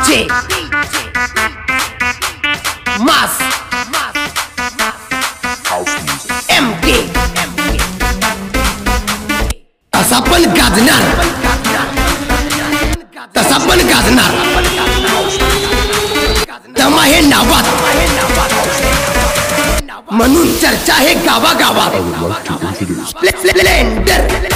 DJ Mas MK तसा पण गाजणार, तसा पण गाजणार, दम आहे नावात म्हणून चर्चा आहे गावागावात. स्प्लेंडर